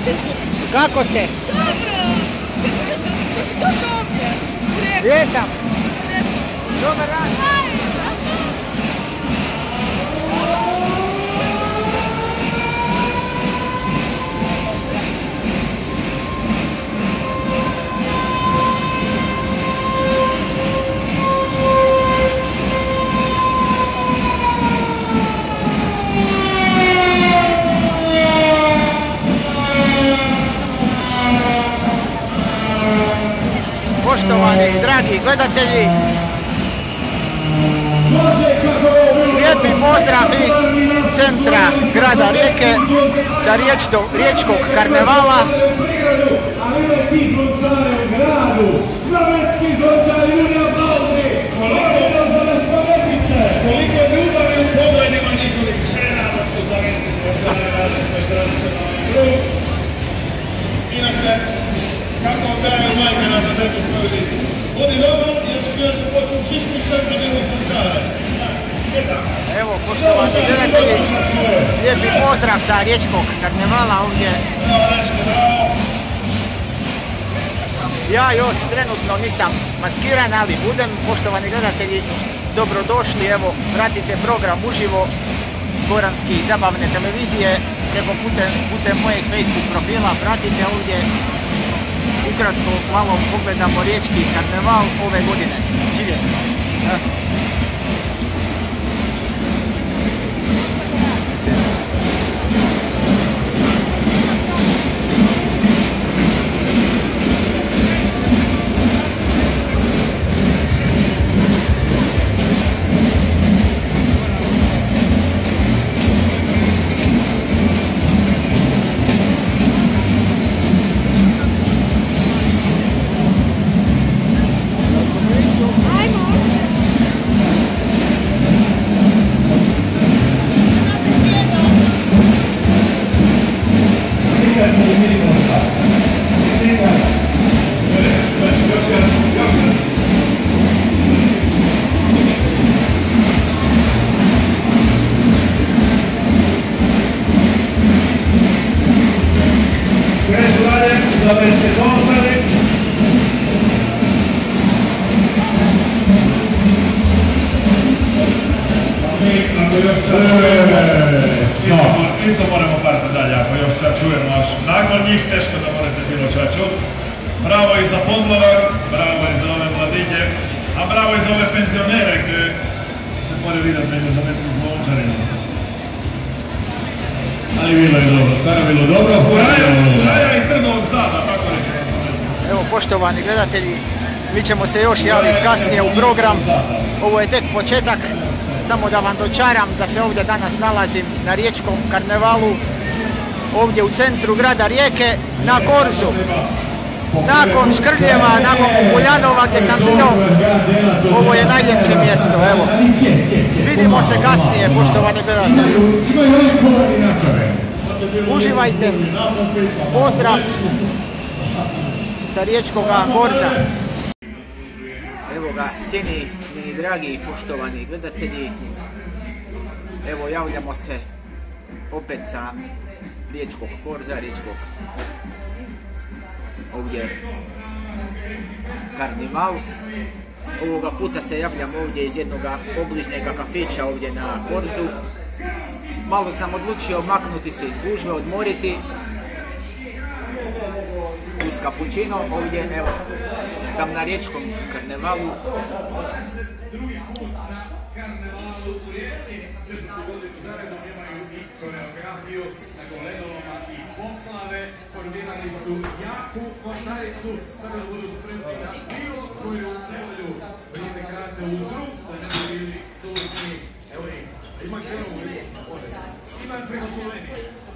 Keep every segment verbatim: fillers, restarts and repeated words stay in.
Kako ste? Dobro! Što si došao ovdje? Jesam! Dobar dan! Poštovani dragi gledatelji, lijepi pozdrav iz centra grada Rijeke sa riječkog karnevala. Koliko ljubavi u pogledima njihovih žena da su zavisni zvončari rade svoj tradicionalni krug. Inače, kako odgajaju majke nas za tetu svoju licu. Budi dobro, jer ću još počuti šišku i šem predinu zvončare. Evo, poštovani gledatelji, lijepi pozdrav sa riječkog karnevala ovdje. Ja još trenutno nisam maskiran, ali budem. Poštovani gledatelji, dobrodošli, evo, pratite program uživo Goranski zabavne televizije preko putem, putem mojeg Facebook profila, pratite ovdje. Ukratko malo pogledamo riječki karneval ove godine. Živjeti! Zabelske zvončare. No, isto moramo parati dalje, ako još da čujemo až nakon njih, teško da morate bilo ča čut. Bravo i za podlovak, bravo i za ove mladinje, a bravo i za ove penzionere koje se more vidjeti među zabelskim zvončarima. Ali bilo je dobro, stvarno bilo dobro. Furaja i Trnovog Sada, tako reći. Evo, poštovani gledatelji, mi ćemo se još javiti kasnije u program. Ovo je tek početak, samo da vam dočaram da se ovdje danas nalazim na riječkom karnevalu, ovdje u centru grada Rijeke, na Korzu. Nakon Škrljeva, nakon Kukuljanova gdje sam bio, ovo je najljepše mjesto, evo. Vidimo se kasnije, poštovani gledatelji. Uživajte, pozdrav sa riječkoga Korza. Evo ga, cijeni mini dragi poštovani gledatelji, evo javljamo se opet sa riječkog Korza, riječkog ovdje karnival. Ovoga puta se javljam ovdje iz jednog obližnjega kafića ovdje na Korzu. Malo sam odlučio maknuti se iz gužve, odmoriti uz kapućino ovdje, evo, sam na riječkom karnevalu. Formirali su jaku mornaricu kada budu spremni na bilo koju nevolju. Vrijeme krate uz rup, da ne bi bili tužni. Evo ih, ima krenuo u lijeku. Ima preko Slovenije.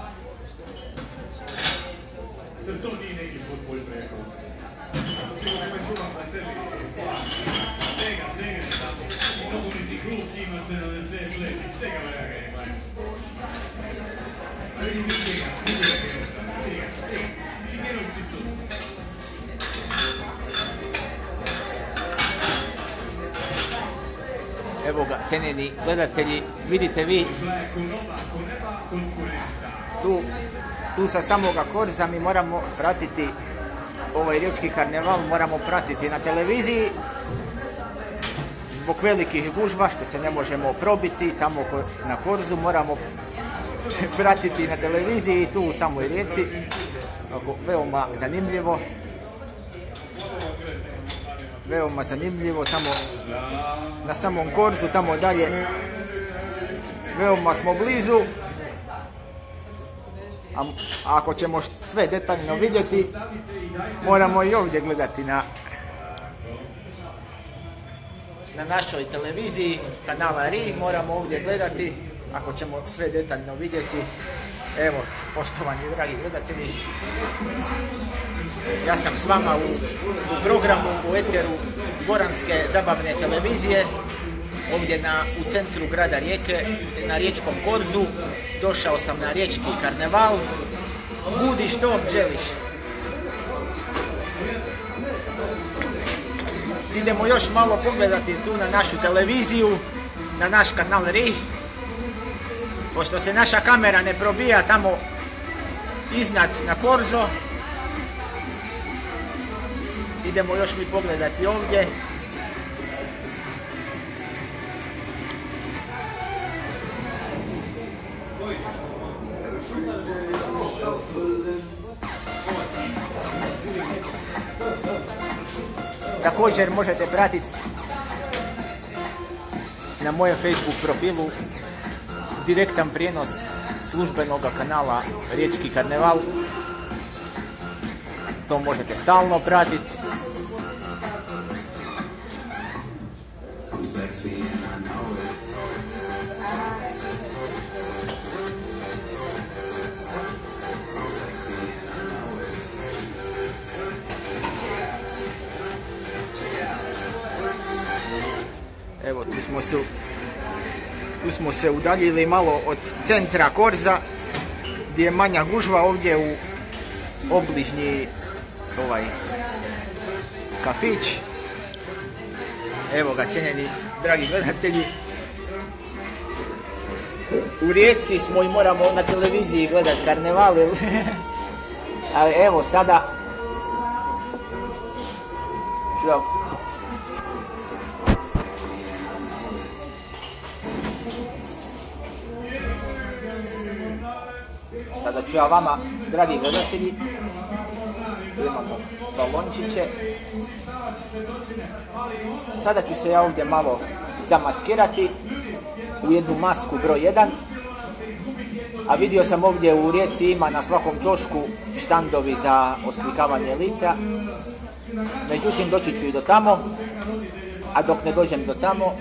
Jer to nije neki futbol preko. Sigurno ima čuva sa tebi. Stega, stega je tamo. Nogometni klub ima sedamdeset let i stega vraga imaju. Ali vidi stega, vidi ga krenuo. Evo ga, cijenjeni gledatelji, vidite vi tu tu sa samoga Korza mi moramo pratiti ovaj riječki karneval, moramo pratiti na televiziji zbog velikih gužva što se ne možemo probiti tamo na Korzu, moramo pratiti na televiziji tu u samoj Rijeci. Veoma zanimljivo. Veoma zanimljivo tamo na samom Korzu, tamo dalje veoma smo blizu. A ako ćemo sve detaljno vidjeti, moramo i ovdje gledati na na našoj televiziji kanala R I, moramo ovdje gledati ako ćemo sve detaljno vidjeti. Evo, poštovani dragi gledatelji, ja sam s vama u, u programu, u eteru Goranske zabavne televizije, ovdje na, u centru grada Rijeke, na riječkom Korzu. Došao sam na riječki karneval. Budi što želiš. Idemo još malo pogledati tu na našu televiziju, na naš kanal R I. Pošto se naša kamera ne probija tamo iznad na Korzo, idemo još mi pogledati ovdje. Također možete pratiti na mojem Facebook profilu direktan prijenos službenog kanala Riječki karneval. To možete stalno pratiti. Evo, tu smo se, tu smo se udaljili malo od centra Korza, gdje je manja gužva, ovdje u obližnji ovaj kafić. Evo ga, cijenjeni dragi gledatelji. U Rijeci smo i moramo na televiziji gledati karneval, ali evo sada ću ja Sada ću ja vama, dragi gledatelji, imamo balončiće. Sada ću se ja ovdje malo zamaskirati u jednu masku broj jedan. A vidio sam ovdje u Rijeci ima na svakom ćošku štandovi za oslikavanje lica. Međutim, doći ću i do tamo. A dok ne dođem do tamo,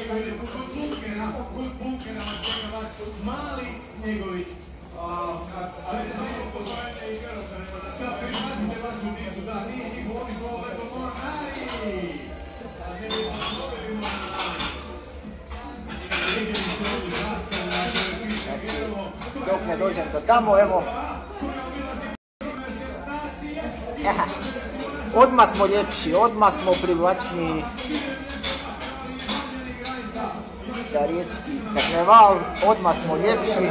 dok ne dođem do tamo, evo, Aha. Odmah smo ljepši, odmah smo privlačniji za riječki karneval, odmah smo ljepši.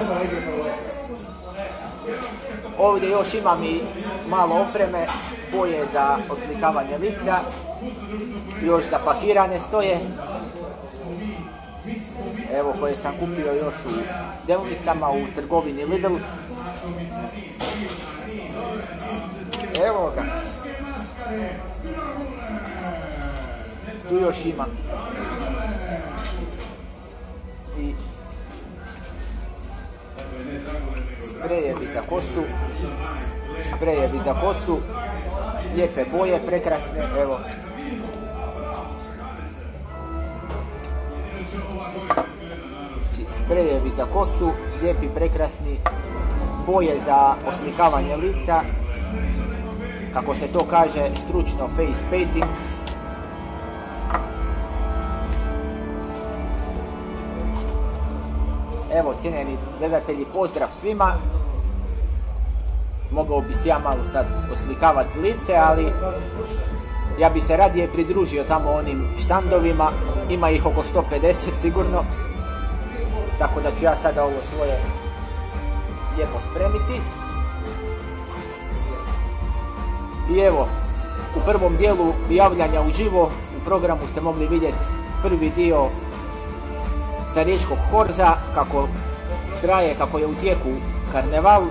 Ovdje još imam i malo opreme, boje za oslikavanje lica, još zapakirane stoje. Evo, koje sam kupio još u Delnicama, u trgovini Lidl. Evo ga. Tu još ima. I sprejevi za kosu. Sprejevi za kosu. Lijepe boje, prekrasne, evo. Sprejevi za kosu, lijepi, prekrasni, boje za oslikavanje lica, kako se to kaže stručno, face painting. Evo, cijenjeni gledatelji, pozdrav svima. Mogao bi se ja malo sad oslikavati lice, ali ja bi se radije pridružio tamo onim štandovima, ima ih oko sto pedeset sigurno. Tako da ću ja sada ovo svoje lijepo spremiti. I evo, u prvom dijelu javljanja uživo u programu ste mogli vidjeti prvi dio sa riječkog korza, kako traje, kako je u tijeku karneval.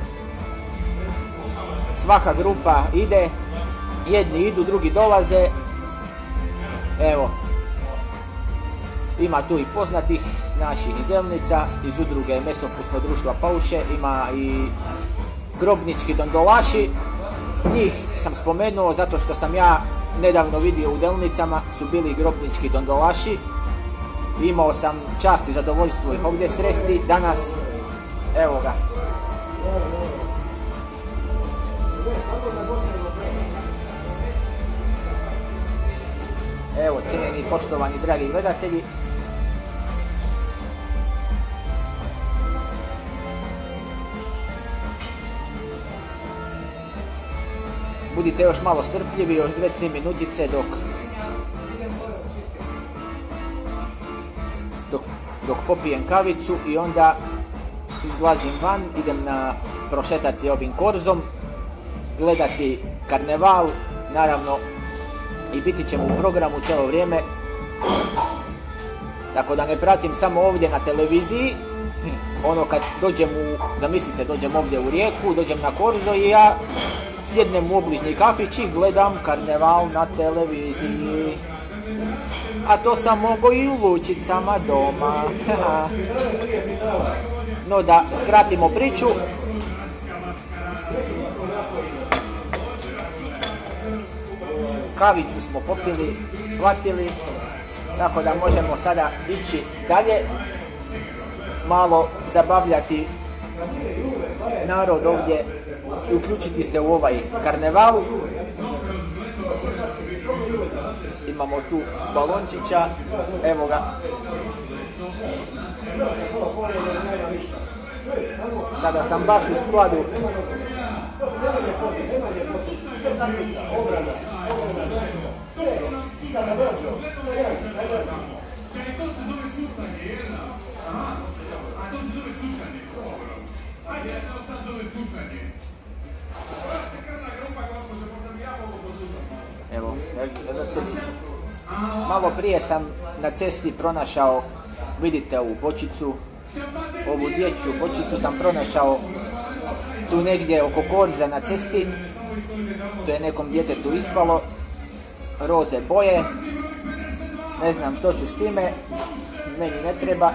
Svaka grupa ide, jedni idu, drugi dolaze. Evo, ima tu i poznatih naših Delnica iz udruge Mesopusno društva Pauše, ima i grobnički dondolaši. Njih sam spomenuo zato što sam ja nedavno vidio u Delnicama, su bili grobnički dondolaši. Imao sam čast i zadovoljstvo ih ovdje sresti danas. Evo ga. Evo, cijenjeni, poštovani, dragi gledatelji. Budite još malo strpljivi, još dve tri minutice dok, dok, dok popijem kavicu i onda izlazim van, idem na prošetati ovim korzom, gledati karneval, naravno i biti ćemo u programu cijelo vrijeme, tako da ne pratim samo ovdje na televiziji, ono kad dođem u, da mislite dođem ovdje u Rijeku, dođem na korzo i ja sjednem u obližnji kafić i gledam karneval na televiziji. A to sam mogao i u Lučicama doma. No da skratimo priču. Kavicu smo popili, platili, tako da možemo sada ići dalje, malo zabavljati narod ovdje i uključiti se u ovaj karneval. Imamo tu balončića, evo ga. Sada sam baš u skladu. Evo, malo prije sam na cesti pronašao, vidite ovu bočicu, ovu dječju bočicu sam pronašao tu negdje oko korza na cesti, to je nekom djetetu ispalo, roze boje, ne znam što ću s time, meni ne treba.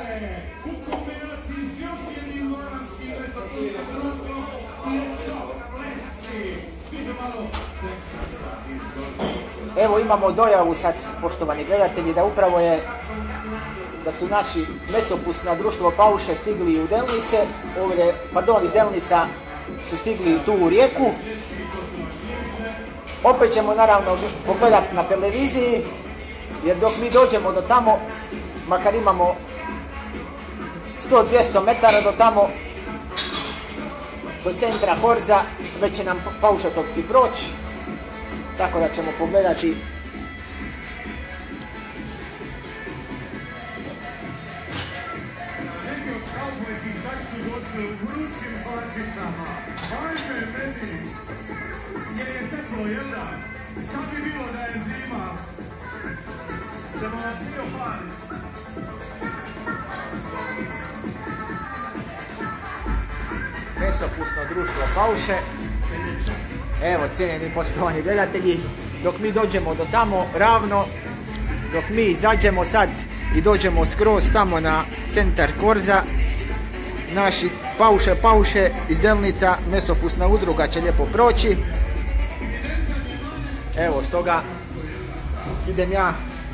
Evo imamo dojavu sad, poštovani gledatelji, da upravo je, da su naši Mesopusna društvo Pauše stigli u Delnice, ovdje, pardon, iz Delnica su stigli tu u Rijeku. Opet ćemo naravno pogledati na televiziji, jer dok mi dođemo do tamo, makar imamo sto do dvjesto metara do tamo, do centra korza, već će nam paušatovci proći. Tako da ćemo pogledati. Neki od kaubojki čak su došli u vrućim hlačicama. Ajme meni, jer je teplo, jel da? Šta bi bilo da je zima? Ćemo vas mi opaliti. Mesopusno društvo Pauše. Evo, cijenjeni poštovani gledatelji, dok mi dođemo do tamo ravno, dok mi izađemo sad i dođemo skroz tamo na centar korza, naši Pauše Pauše iz Delnica, Mesopusna udruga će lijepo proći. Evo, stoga idem ja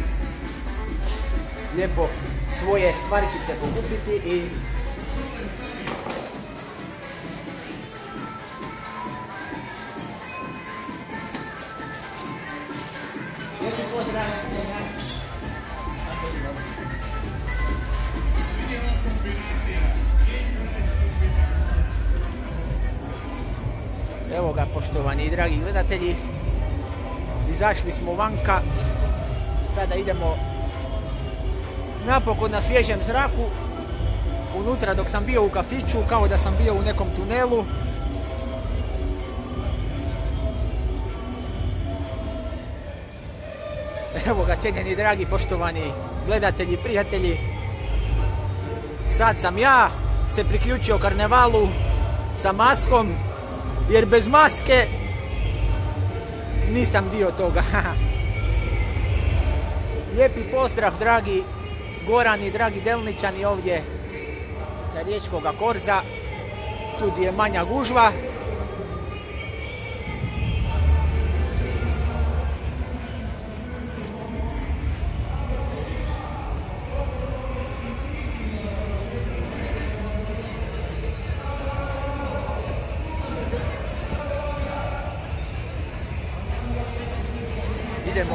lijepo svoje stvarčice pokupiti i evo ga, poštovani i dragi gledatelji, izašli smo vanka, sada idemo napokon na svježem zraku. Unutra dok sam bio u kafiću, kao da sam bio u nekom tunelu. Evo ga, cijenjeni dragi poštovani gledatelji, prijatelji. Sad sam ja se priključio karnevalu sa maskom, jer bez maske nisam dio toga. Lijepi pozdrav dragi Gorani, dragi Delničani ovdje sa riječkoga korza. Tu je manja gužva. Idemo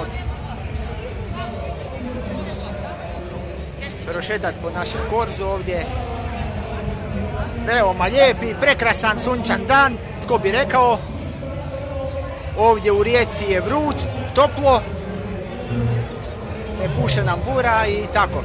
prošetati po našem korzu ovdje. Veoma lijepi, prekrasan sunčan dan, tko bi rekao. Ovdje u Rijeci je vruć, toplo, ne puše nam bura i tako.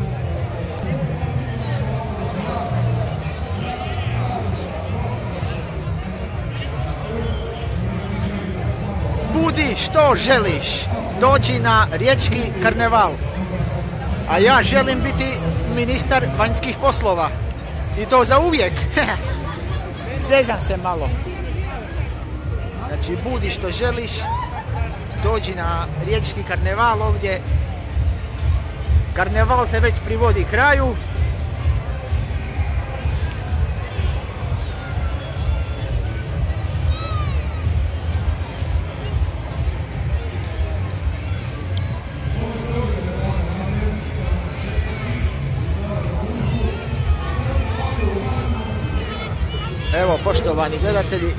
Budi što želiš, dođi na riječki karneval. A ja želim biti ministar vanjskih poslova. I to za uvijek. Zezam se malo. Znači, budi što želiš, dođi na riječki karneval ovdje. Karneval se već privodi kraju. Evo, poštovani gledatelji,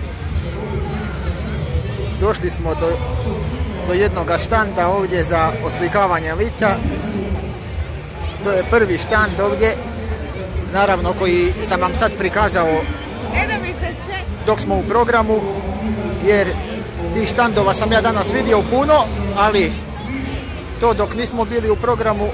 došli smo do, do jednog štanda ovdje za oslikavanje lica. To je prvi štand ovdje, naravno koji sam vam sad prikazao dok smo u programu, jer tih štandova sam ja danas vidio puno, ali to dok nismo bili u programu.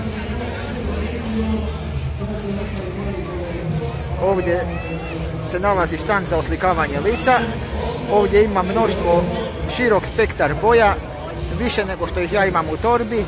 Ovdje se nalazi štand za oslikavanje lica. Ovdje ima mnoštvo, širok spektar boja, više nego što ih ja imam u torbi.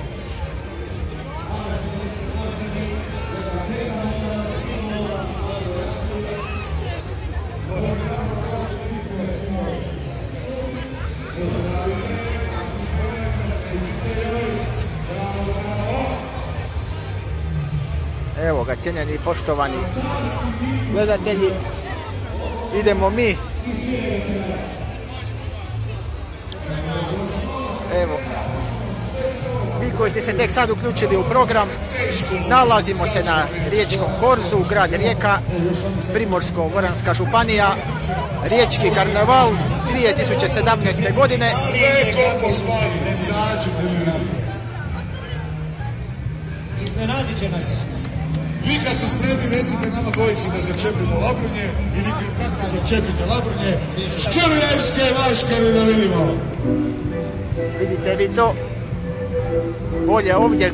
Evo ga, cijenjeni i poštovani gledatelji, idemo mi. Evo, vi koji ste se tek sad uključili u program, nalazimo se na riječkom korzu, grad Rijeka, Primorsko-goranska županija, riječki karneval dvije tisuće sedamnaeste. godine. Iznenadit će nas. Vi kad se spremni recite nama dvojici da začepimo labrnje i vi kako začepite labrnje, škrljevske vaškari da vidimo. Vidite vi to? Bolje ovdje.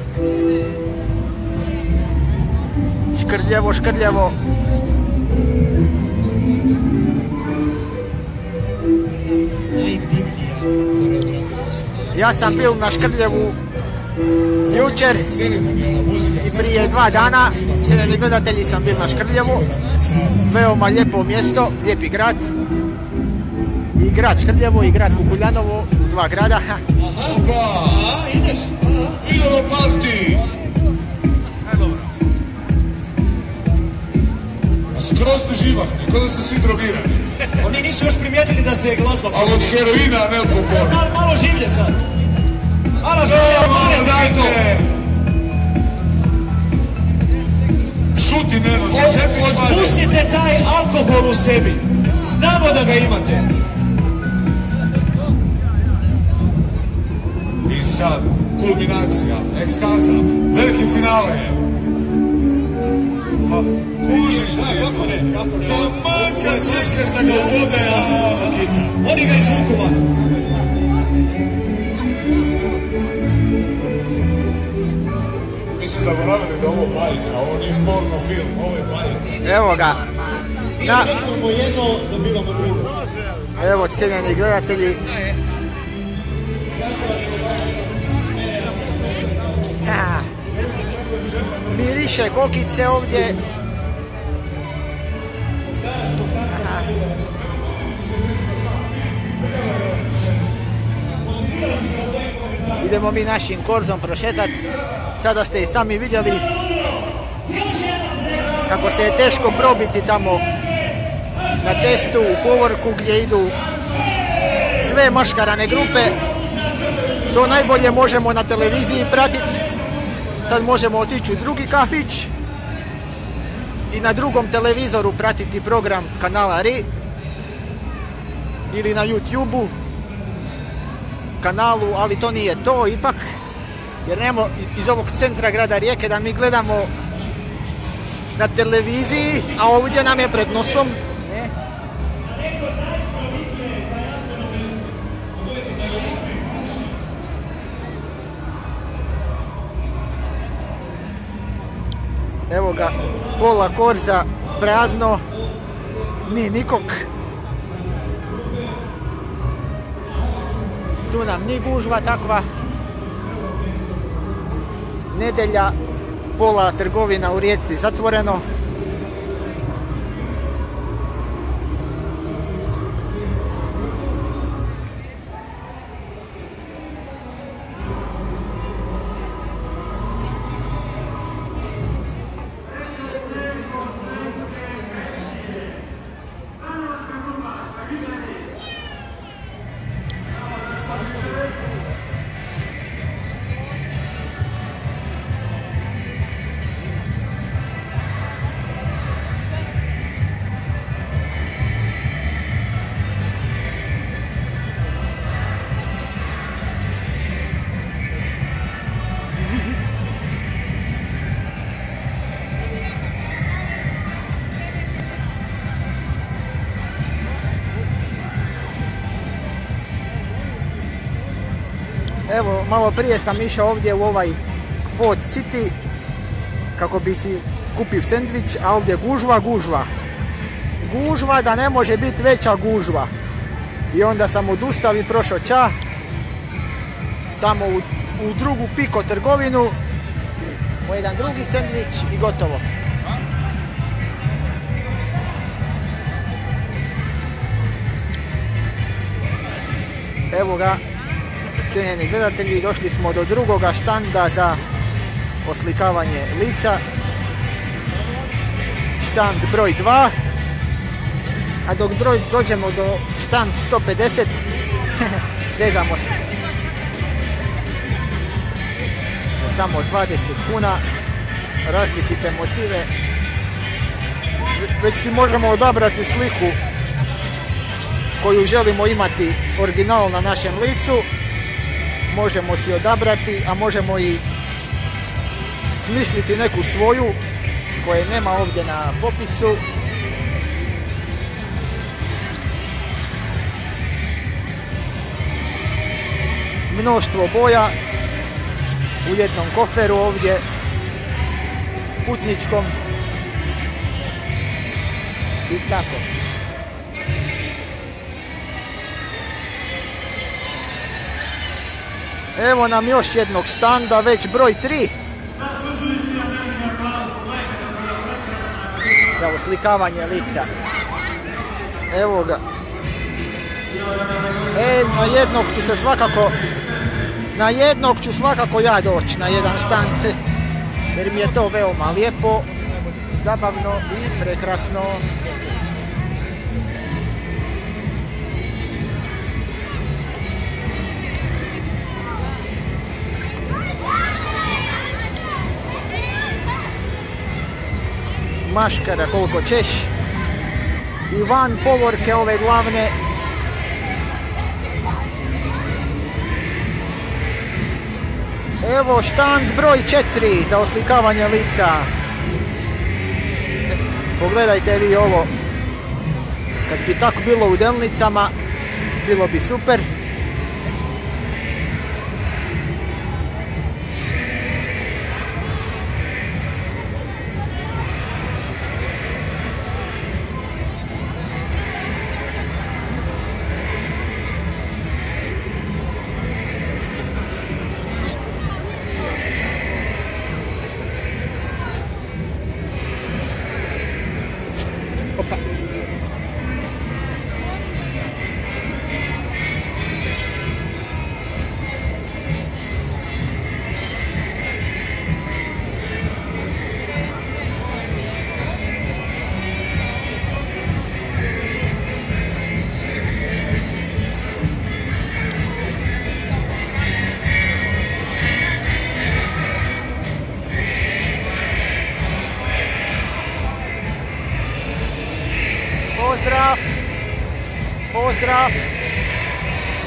Škrljevo, škrljevo. Ja sam bil na Škrljevu jučer i prije dva dana. Cijenjeni gledatelji, sam bil na Škrljevu. Veoma lijepo mjesto, lijepi grad. I grad Škrljevo i grad Kukuljanovo, dva grada. Opa, ideš? Idemo parti! Skroz ste živahni, kao da ste svi drogirani. Oni nisu još primijetili da se je glazba... Ali od heroina ne zbog Malo, malo življe sad. Malo življe, malo dajte! Šuti, Neno, začepiš vade. Otpustite taj alkohol u sebi. Znamo da ga imate. I sad, kulminacija, ekstaza, veliki finale je. Kužiš, da, kako ne, kako ne. To manjka čekaš da ga vode, a kita. Oni ga izvuku van. Mi se zaboravili da ovo bajka, ovo nije porno film, ovo je bajka. Evo ga. Mi Na... očekujemo jedno, dobivamo drugo. Evo, cijenjeni gledatelji. Aha. Miriše kokice ovdje. Aha. Idemo mi našim korzom prošetati. Sada ste i sami vidjeli kako se je teško probiti tamo na cestu u povorku gdje idu sve maškarane grupe. To najbolje možemo na televiziji pratiti. Sad možemo otići u drugi kafić i na drugom televizoru pratiti program kanala R I ili na YouTube-u kanalu, ali to nije to ipak, jer nemamo iz ovog centra grada Rijeke da mi gledamo na televiziji, a ovdje nam je pred nosom. Ne? Evo ga, pola korza prazno, ni nikog. Tu nam ni gužva takva. Nedjelja, pola trgovina u Rijeci zatvoreno. Evo, malo prije sam išao ovdje u ovaj Food City kako bi si kupio sendvič, a ovdje gužva, gužva. Gužva da ne može biti veća gužva. I onda sam odustao i prošao ča tamo u, u drugu Piko trgovinu u jedan drugi sendvič i gotovo. Evo ga, cijenjeni gledatelji, došli smo do drugoga štanda za oslikavanje lica. Štand broj dva. A dok broj dođemo do štand sto pedeset, zezamo se. Za samo dvadeset kuna, različite motive. Već si možemo odabrati sliku koju želimo imati original na našem licu. Možemo si odabrati, a možemo i smisliti neku svoju koje nema ovdje na popisu. Mnoštvo boja u jednom koferu ovdje, putničkom i tako. Evo nam još jednog štanda, već broj tri. Za oslikavanje lica. Evo ga. E, na jednog ću se svakako, na jednog ću svakako ja doći, na jedan štand, jer mi je to veoma lijepo, zabavno i prekrasno. Maškara koliko ćeš i van povorke ove glavne. Evo štand broj četiri za oslikavanje lica. Pogledajte vi ovo. Kad bi tako bilo u Delnicama, bilo bi super.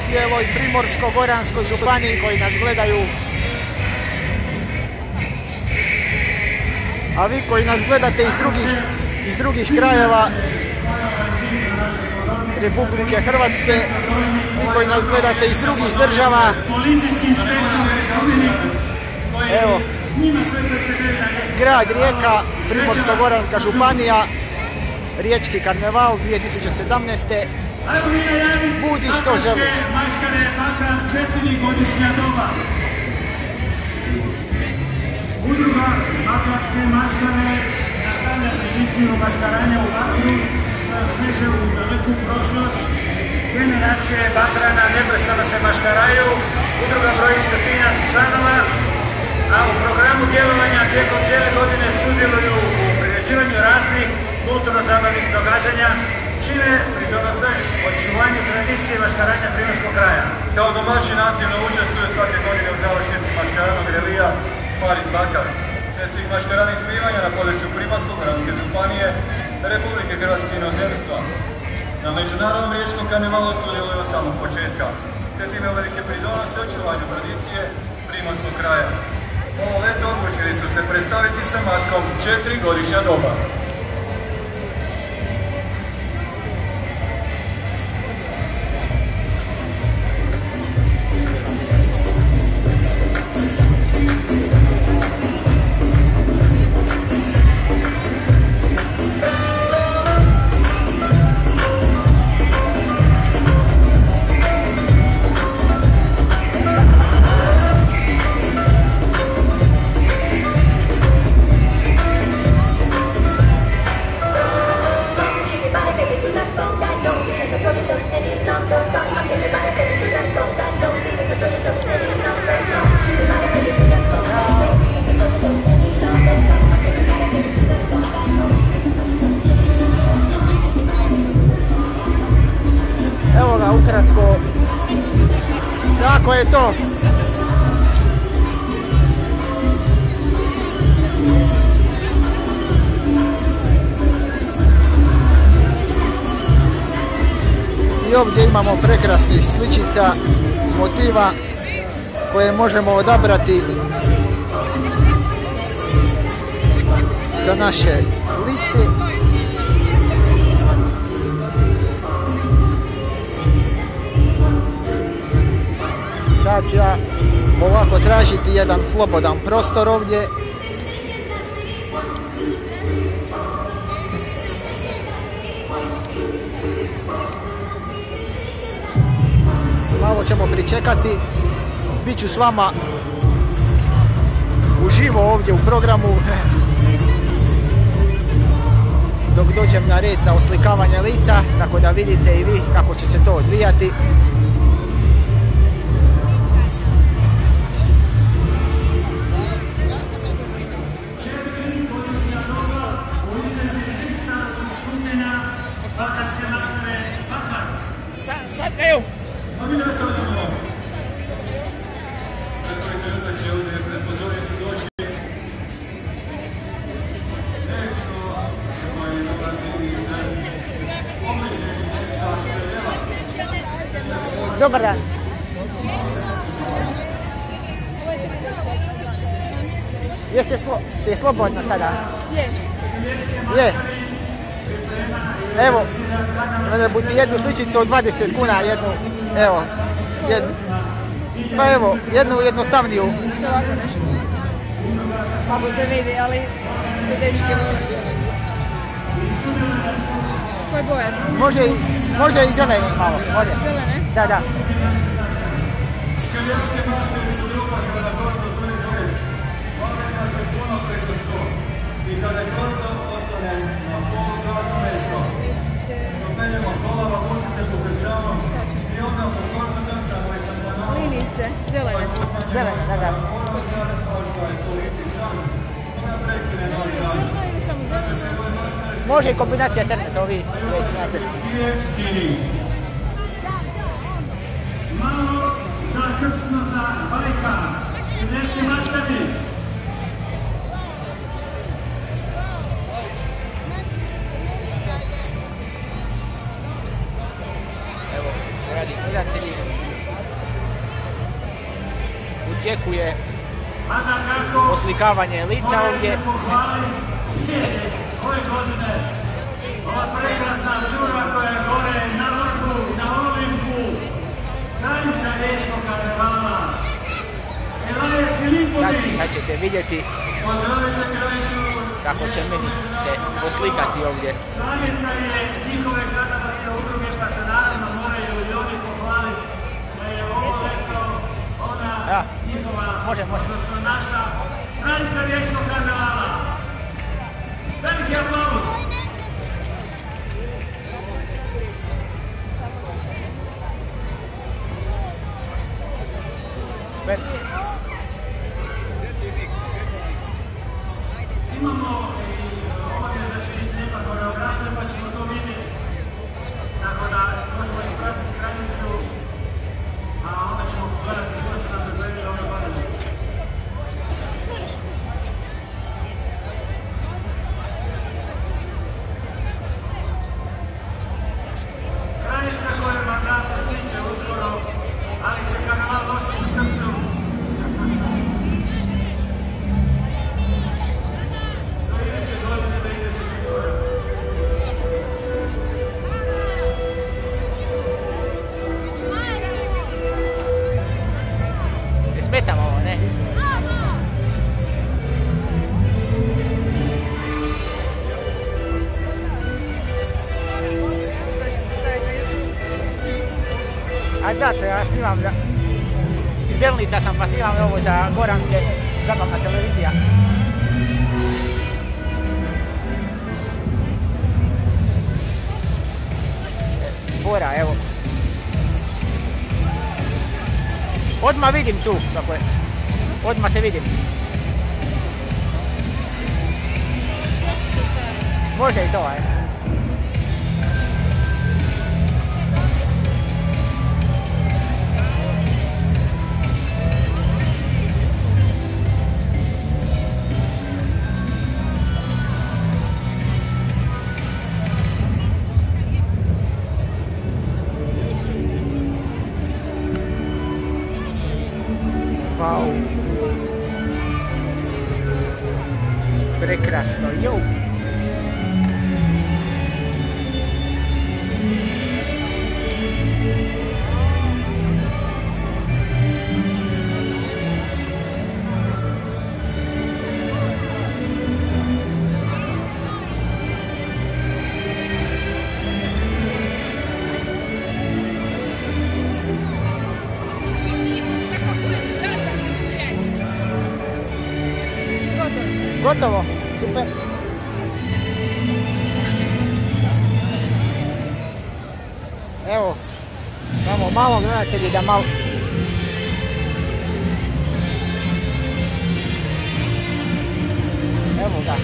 cijeloj Primorsko-goranskoj županiji koji nas gledaju. A vi koji nas gledate iz drugih, iz drugih krajeva Republike Hrvatske i koji nas gledate iz drugih država, evo, grad Rijeka, Primorsko-goranska županija, Riječki karneval dvije tisuće sedamnaeste. Budi što želiš. Maškare Bakar, četiri godišnja doba. Udruga Bakarske maškare nastavlja tradiciju maškaranja u Bakru koja seže u daleku prošlost. Generacije Bakrana neprestano se maškaraju. Udruga broji stotinjak članova, a u programu djelovanja tijekom cijele godine sudjeluju u priređivanju raznih kulturno-zabavnih događanja, čime pridonose očuvanju tradicije maškaranja primorskog kraja. Kao domaćin aktivno učestvuje svake godine u završnici maškaranog relija Paris Bakar, te svih maškaranih zbivanja na području Primorsko-goranske županije, Republike Hrvatske i inozemstva. Na međunarodnom riječkom karnevalu sudjeluju od samog početka, te time uvelike pridonose očuvanju tradicije primorskog kraja. Ovo leto odlučili su se predstaviti sa maskom četiri godišnja doba. Evo ga, ukratko, tako je to. I ovdje imamo prekrasnih sličica, motiva koje možemo odabrati za naše lice. Sad ću ja ovako tražiti jedan slobodan prostor ovdje. Malo ćemo pričekati. Biću s vama uživo ovdje u programu dok dođem na red za oslikavanje lica, tako da vidite i vi kako će se to odvijati. Bakarske maškare Bakar. Sad, evo. A mi nastavljamo. Dakle, trenutak će ovdje pred pozornicu doći neko koji dolazi iz obližnjeg mjesta Špeljeva. Dobar dan. Jeste slo, je slobodno sada? Je. Je. Evo, da budi jednu sličicu od dvadeset kuna, jednu, evo, jednu. Pa evo, jednu jednostavniju. Što ovako nešto? Slabo se vidi, ali dečke vole. Koje boje? Može i, može i zeleni malo, može. Zelene? Da, da. Špeljevske maškare su grupa kada korzo prvi red. Odmeka se puno preko sto. I kada je korzo ostane na polu glasno mesto. Dopenjemo kolava, vozi se pokrcamo i onda oko korzo tancamo i tampanamo. Linice, zelene. Zelene, da, da. Oružar, možda je to lici sam. Ona prekine novi dan. Crno ili samo zelene? Može i kombinacija crne, to vi već znate. Jeftini. Malo zakrsnuta bajka. Špeljevske maškari. Evo, radi gledatelji, tijeku je oslikavanje lica ovdje. Ove godine ova prekrasna cura koja je gore na vrhu, na Olimpu, kraljica riječkog karnevala, Elaje Filipović. Sad ćete vidjeti kako će meni se oslikati ovdje. Članica je njihove karnevalske udruge, pa se naravno moraju i oni pohvaliti da je ovo leto ona njihova, odnosno naša kraljica riječkog karnevala. Veliki aplauz! Imamo i ovdje da će biti lijepa koreografija, pa ćemo to vidjeti. Tako da možemo ispratiti kraljicu, a onda ćemo pogledati što se nam pripremili ove godine. Kraljica koja mandata stiče uskoro, ali će karneval nositi u srcu. Do iduće godine, do idućeg izbora. Ne smetam ovo, ne? A da, to ja snimam za... Iz Delnica sam, pa snimam ovo za Goranske, zabavna televizija. Fora, evo. Odmah vidim tu, kako je. Odmah se vidim. Može i to, aj. Wow. Prekrasno, jo. Gotovo, super. Evo, samo malo gledatelji da malo... Evo ga.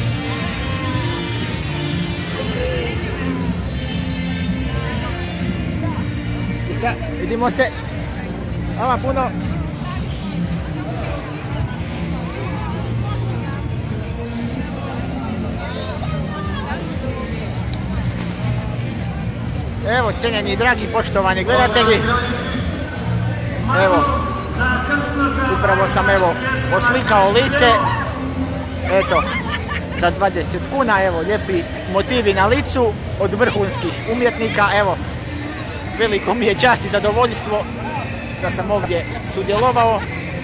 Vidimo se. Hvala puno. Evo, cijenjeni i dragi poštovani gledatelji, evo, upravo sam evo oslikao lice, eto, za dvadeset kuna, evo, lijepi motivi na licu od vrhunskih umjetnika, evo, veliko mi je čast i zadovoljstvo da sam ovdje sudjelovao.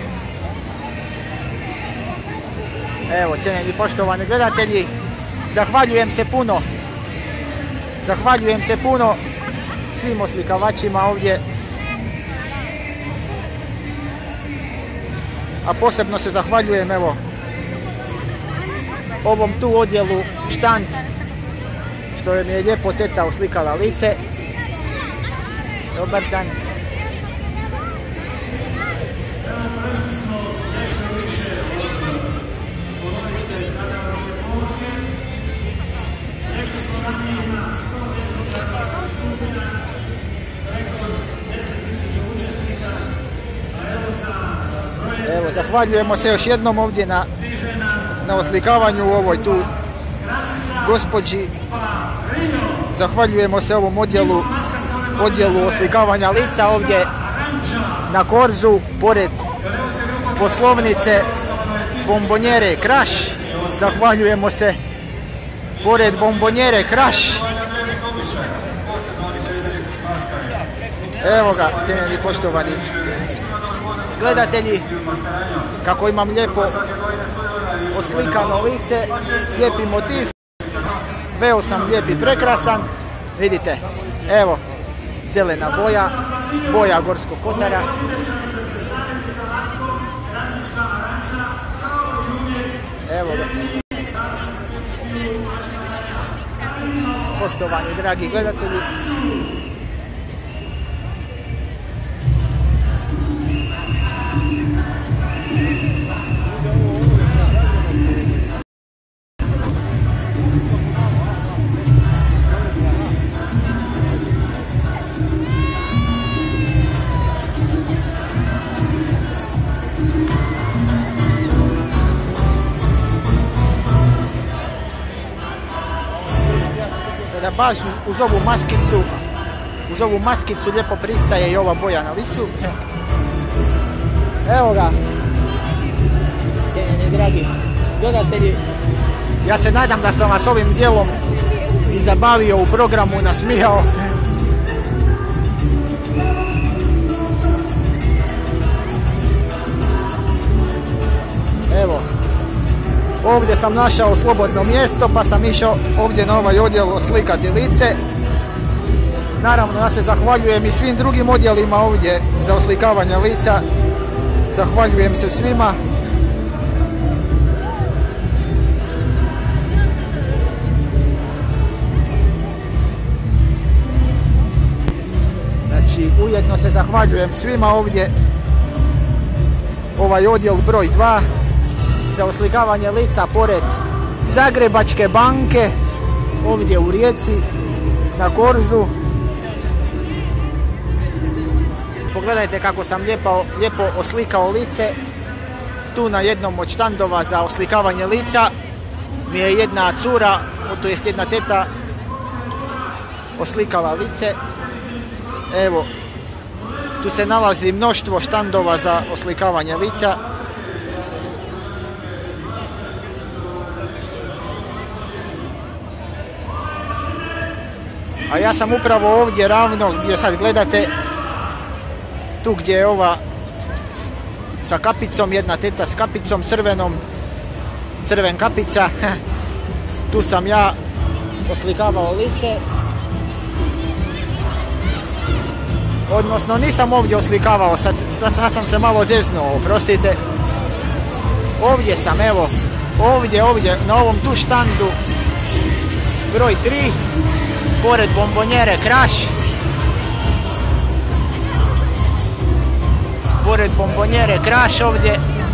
Evo, cijenjeni poštovani gledatelji, zahvaljujem se puno, zahvaljujem se puno svim oslikavačima ovdje, a posebno se zahvaljujem evo ovom tu odjelu štand što mi je lijepo teta oslikala lice. Dobar dan. Evo, zahvaljujemo se još jednom ovdje na, na oslikavanju u ovoj tu gospođi. Zahvaljujemo se ovom odjelu, odjelu oslikavanja lica ovdje na Korzu, pored poslovnice Bombonjere Kraš. Zahvaljujemo se pored Bombonjere Kraš. Evo ga, cijenjeni poštovani gledatelji, kako imam lijepo oslikano lice, lijepi motiv, veo sam lijep i prekrasan, vidite, evo, zelena boja, boja Gorskog Kotara. Evo ga. Poštovani dragi gledatelji, da baš uz ovu maskicu, uz ovu maskicu lijepo pristaje i ova boja na licu. Evo ga, cijenjeni dragi gledatelji, ja se nadam da sam vas ovim dijelom i zabavio u programu, nasmijao. Evo, ovdje sam našao slobodno mjesto pa sam išao ovdje na ovaj odjel oslikati lice. Naravno, ja se zahvaljujem i svim drugim odjelima ovdje za oslikavanje lica. Zahvaljujem se svima. Znači, ujedno se zahvaljujem svima ovdje. Ovaj odjel broj dva za oslikavanje lica pored Zagrebačke banke, ovdje u Rijeci, na Korzu. Pogledajte kako sam lijepo, lijepo oslikao lice. Tu na jednom od štandova za oslikavanje lica mi je jedna cura, to jest jedna teta, oslikala lice. Evo, tu se nalazi mnoštvo štandova za oslikavanje lica. A ja sam upravo ovdje ravno gdje sad gledate, tu gdje je ova sa kapicom, jedna teta s kapicom crvenom, crven kapica, tu sam ja oslikavao lice. Odnosno nisam ovdje oslikavao, sad, sad, sad sam se malo zeznuo, oprostite. Ovdje sam, evo, ovdje, ovdje, na ovom tu štandu, broj tri, pored Bombonjere Kraš. Pored Bombonjere Kraš ovdje.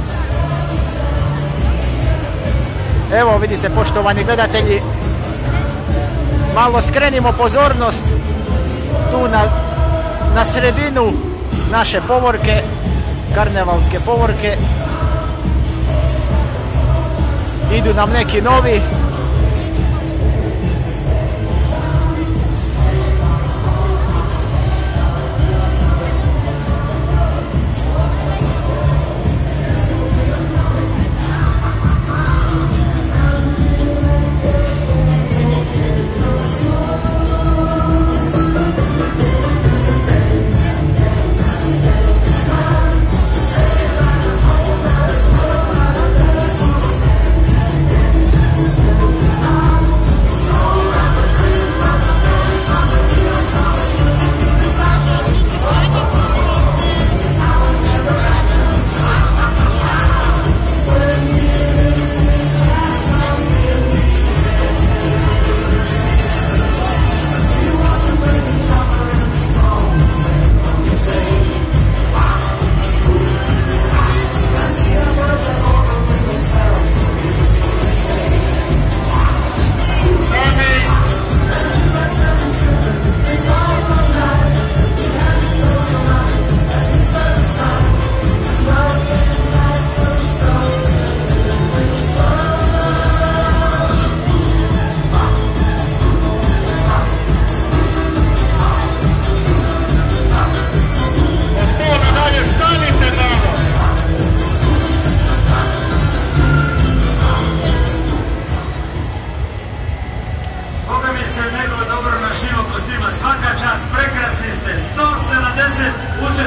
Evo vidite, poštovani gledatelji, malo skrenimo pozornost tu na, na sredinu naše povorke, karnevalske povorke. Idu nam neki novi.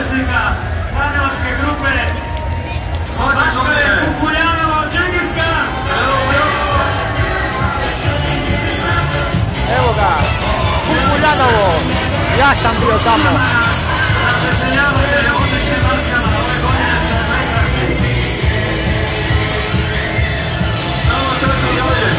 učesnika Karnevalske grupe Maškare Kukuljanova Džengirska. Evo ga, Kukuljanovo, ja sam bio tamo. Razveseljavate odličnim maskama, ove godine ste prekrasni. Samo tako dalje.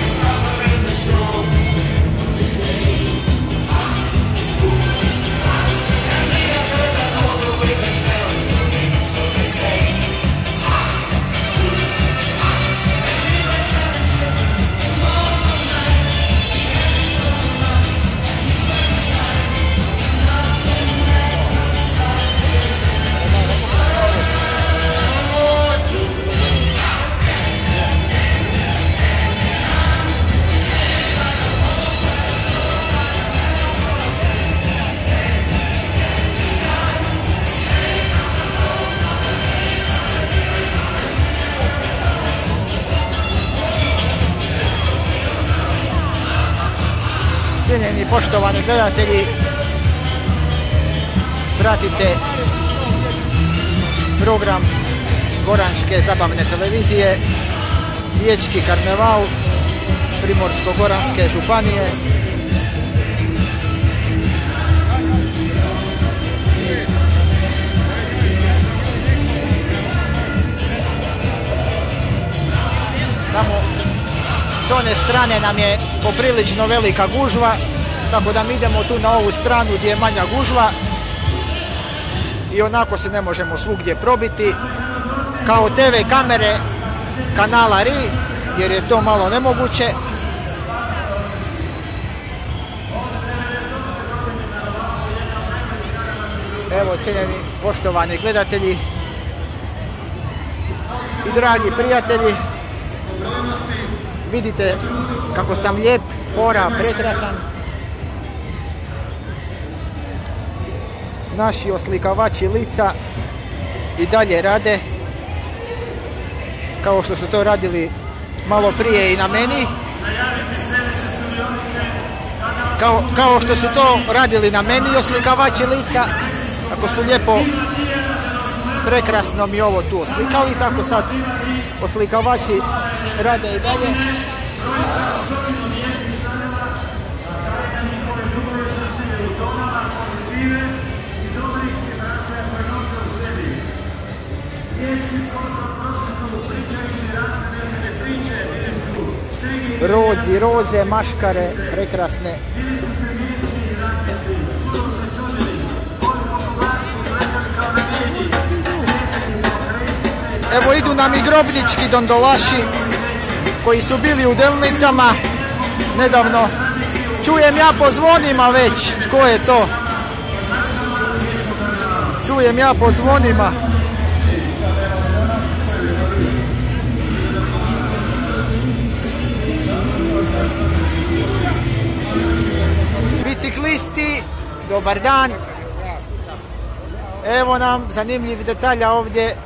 Cijenjeni poštovani gledatelji, pratite program Goranske zabavne televizije, Riječki karneval Primorsko-goranske županije. Tamo s one strane nam je poprilično velika gužva, tako da mi idemo tu na ovu stranu gdje je manja gužva i onako se ne možemo svugdje probiti. Kao te ve kamere kanala R I, jer je to malo nemoguće. Evo, cijenjeni poštovani gledatelji i dragi prijatelji, vidite kako sam lijep, fora, prekrasan. Naši oslikavači lica i dalje rade kao što su to radili malo prije i na meni. Kao, kao što su to radili na meni oslikavači lica, kako su lijepo, prekrasno mi ovo tu oslikali, tako sad oslikavači rade i dalje. Rozi, roze, maškare, prekrasne. Evo idu nam i grobnički dondolaši koji su bili u Delnicama nedavno. Čujem ja po zvonima već, tko je to? Čujem ja po zvonima. Biciklisti, dobar dan. Evo nam zanimljiv detalja ovdje.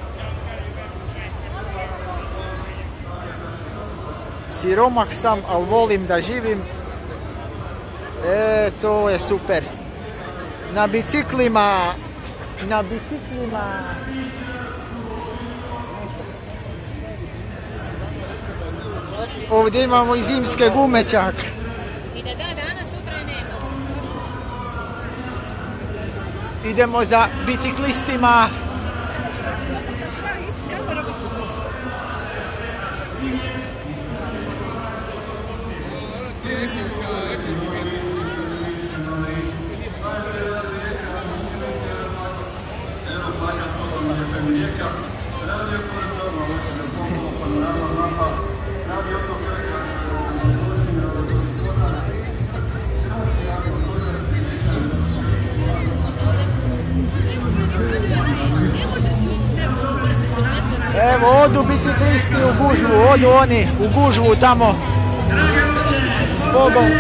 Siromah sam, ali volim da živim. E, to je super. Na biciklima, na biciklima. Ovdje imamo i zimske gume čak. Idemo za biciklistima. Evo, odu biciklisti u gužvu, odu oni u gužvu tamo s Bogom.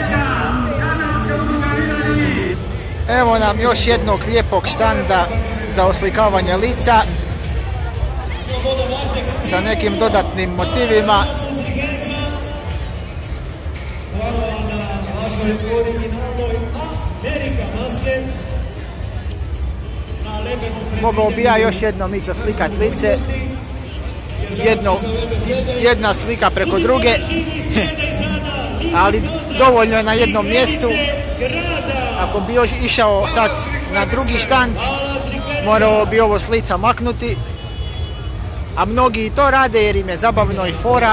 Evo nam još jednog lijepog štanda za oslikavanje lica sa nekim dodatnim motivima. Hvala vam na vašoj originalnoj Amerika maske. Na mogao bi ja još jedno Mićo slikat lice, jedno, jedna slika preko druge, ali dovoljno je na jednom mjestu. Ako bi još išao sad na drugi štand, morao bi ovo s lica maknuti, a mnogi i to rade jer im je zabavno i fora.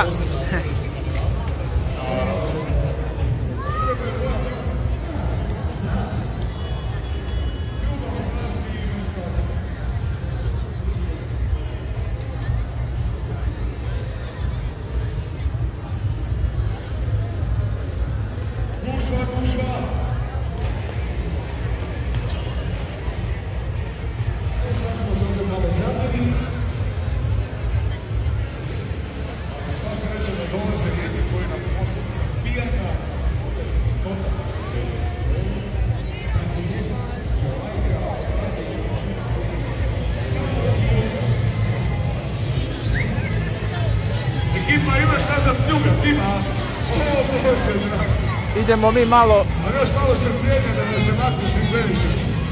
Idemo mi malo... A još malo strpljenja da ne se maknu si previše.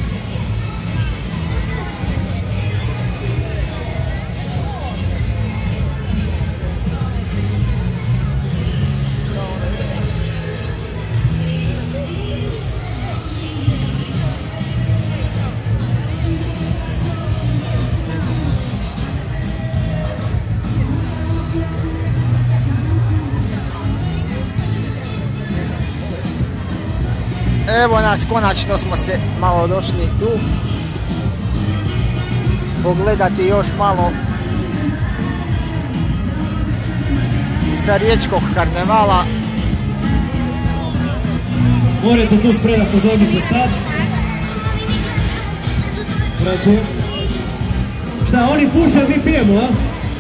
Evo nas, konačno smo se malo došli tu pogledati još malo sa riječkog karnevala. Morate tu spredat pozornice stat. Braćo. Šta, oni puše, mi pijemo, a?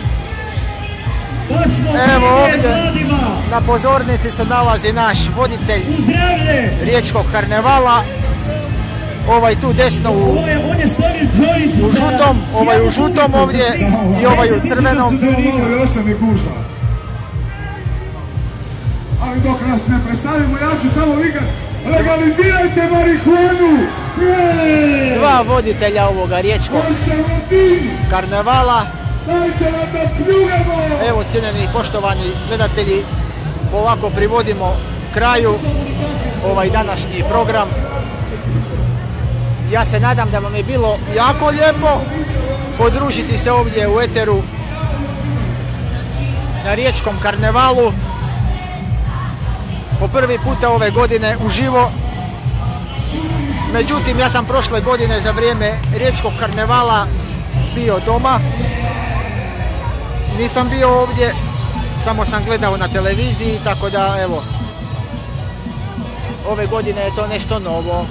Evo ovdje na pozornici se nalazi naš voditelj riječkog karnevala. Ovaj tu desno u, u žutom, ovaj u žutom ovdje i ovaj u crvenom. Ali dok nas ne predstavimo, ja ću samo vikat: legalizirajte marihuanu! Dva voditelja ovoga riječkog karnevala. Evo, cijenjeni poštovani gledatelji, polako privodimo kraju ovaj današnji program. Ja se nadam da vam je bilo jako lijepo podružiti se ovdje u eteru na riječkom karnevalu. Po prvi puta ove godine uživo. Međutim, ja sam prošle godine za vrijeme riječkog karnevala bio doma. Nisam bio ovdje, samo sam gledao na televiziji, tako da evo, ove godine je to nešto novo.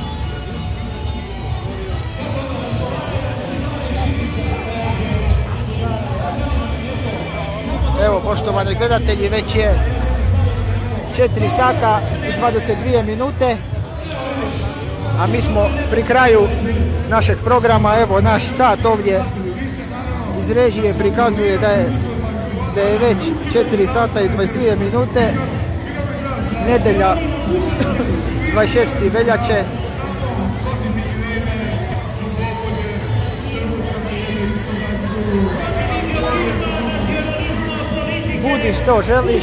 Evo, poštovani gledatelji, već je četiri sata i dvadeset dvije minute, a mi smo pri kraju našeg programa. Evo, naš sat ovdje iz režije prikazuje da je, da je već četiri sata i dvadeset dvije minute, nedjelja dvadeset šestog veljače. Budi što želiš,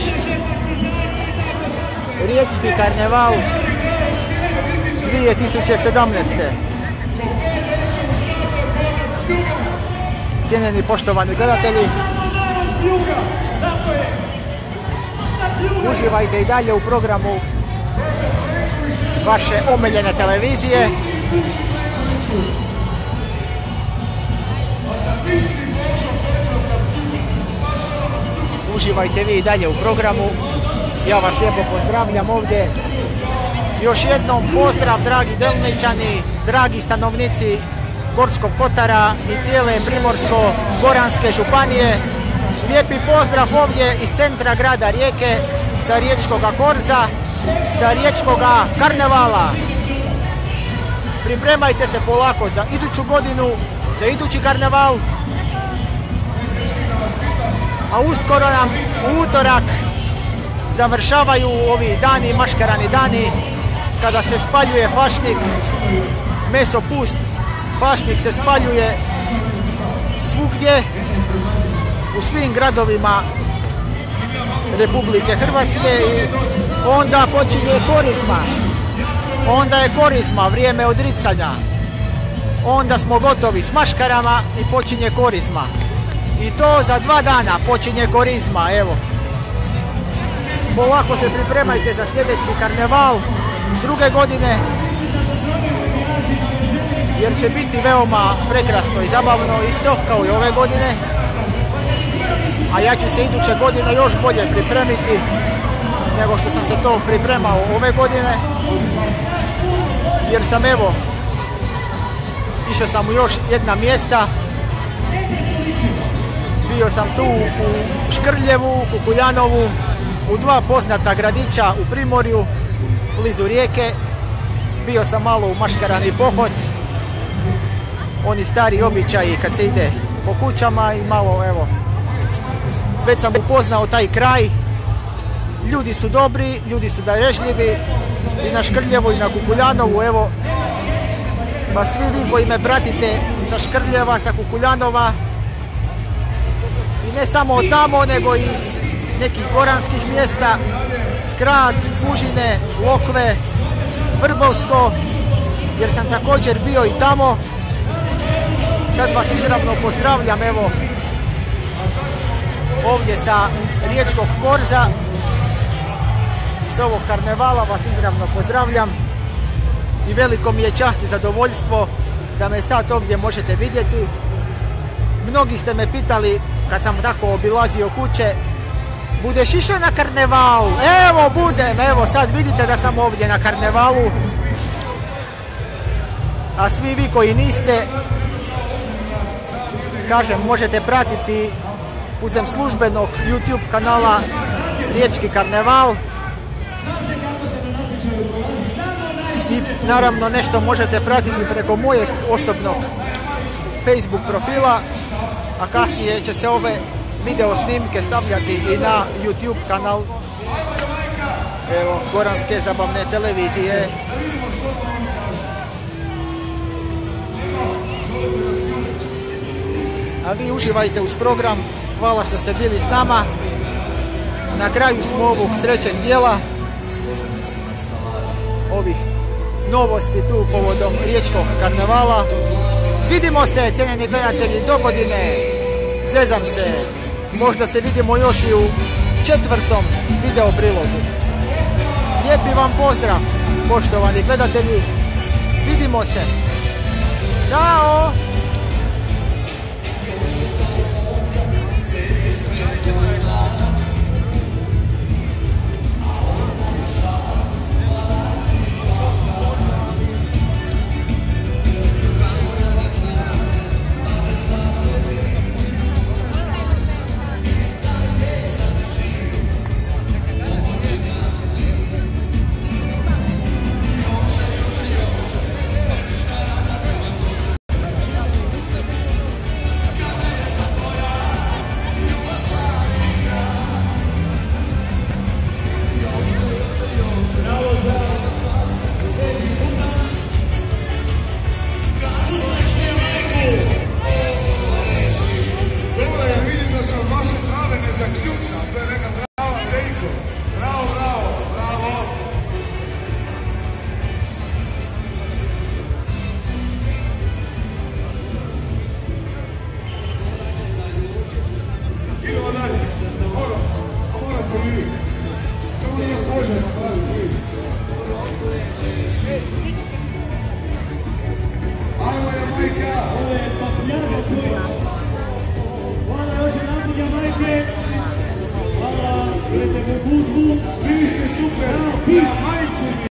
riječki karneval dvije tisuće sedamnaeste. Cijenjeni poštovani gledatelji, uživajte i dalje u programu vaše omiljene televizije. Uživajte vi i dalje u programu. Ja vas lijepo pozdravljam ovdje. Još jednom pozdrav, dragi Delničani, dragi stanovnici Gorskog kotara i cijele Primorsko-goranske županije. Lijepi pozdrav ovdje iz centra grada Rijeke, sa riječkoga korza, sa riječkoga karnevala. Pripremajte se polako za iduću godinu, za idući karneval. A uskoro nam u utorak završavaju ovi dani, maškarani dani, kada se spaljuje fašnik, meso pust Fašnik se spaljuje svugdje, u svim gradovima Republike Hrvatske i onda počinje korizma. Onda je korizma, vrijeme odricanja. Onda smo gotovi s maškarama i počinje korizma. I to za dva dana počinje korizma, evo. Polako se pripremajte za sljedeći karneval druge godine, jer će biti veoma prekrasno i zabavno isto kao i ove godine. A ja ću se iduće godine još bolje pripremiti nego što sam se to pripremao ove godine. Jer sam evo, išao sam u još jedna mjesta. Bio sam tu u Škrljevu, Kukuljanovu, u dva poznata gradića u Primorju, blizu rijeke. Bio sam malo u maškarani pohod. Oni stari običaji kad se ide po kućama i malo evo. Već sam upoznao taj kraj. Ljudi su dobri, ljudi su darežljivi i na Škrljevu i na Kukuljanovu, evo. Pa svi vi koji me pratite sa Škrljeva, sa Kukuljanova i ne samo od tamo, nego iz nekih goranskih mjesta, Skrat, Fužine, Lokve, Vrbovsko, jer sam također bio i tamo. Sad vas izravno pozdravljam, evo, ovdje sa riječkog korza, s ovog karnevala vas izravno pozdravljam i veliko mi je čast i zadovoljstvo da me sad ovdje možete vidjeti. Mnogi ste me pitali kad sam tako obilazio kuće, budeš išao na karnevalu? Evo budem, evo sad vidite da sam ovdje na karnevalu. A svi vi koji niste, kažem, možete pratiti putem službenog YouTube kanala Riječki karneval. I naravno nešto možete pratiti preko mojeg osobnog Facebook profila, a kasnije će se ove video snimke stavljati i na YouTube kanal, evo, Goranske zabavne televizije. A vi uživajte uz program, hvala što ste bili s nama. Na kraju smo ovog trećeg dijela, ovih novosti tu povodom riječkog karnevala. Vidimo se, cijenjeni gledatelji, do godine. Zezam se. Možda se vidimo još i u četvrtom video prilogu. Lijepi vam pozdrav, poštovani gledatelji. Vidimo se. Ćao! Hvala, idete u Kuzmu, bili ste super, peace.